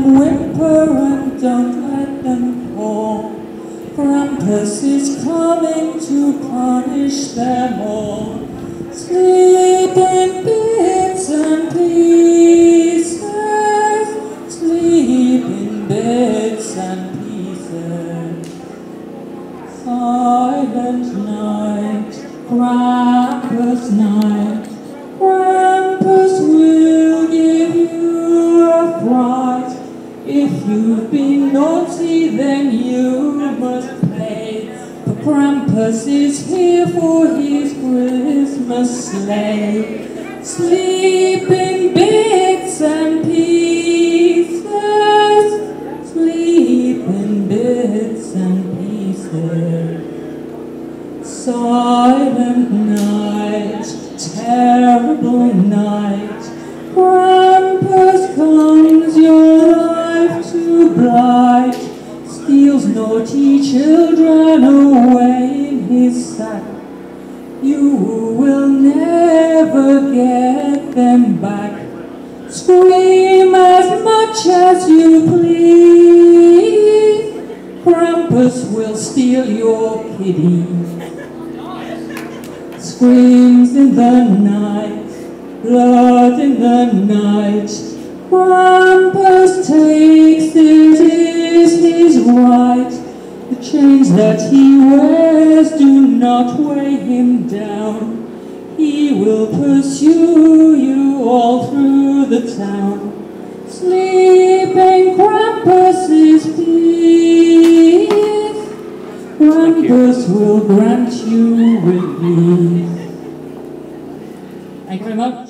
whimper and don't let them fall. Krampus is coming to punish them all. Sleep in bits and pieces, sleep in bits and pieces. Silent night, Krampus night, Krampus will give you a fright. If you've been naughty, then you must pay. For Krampus is here for his Christmas sleigh. Sleep in bits and pieces, sleep in bits and pieces. Silent night, terrible night, Krampus comes your life to blight, steals naughty children away in his sack. You will never get them back. Scream as much as you please, Krampus will steal your kiddies. Screams in the night, blood in the night, Krampus takes it is his right. The chains that he wears do not weigh him down. He will pursue you all through the town. Sleeping Krampus is peace. Krampus will grant you release. Thank you very much.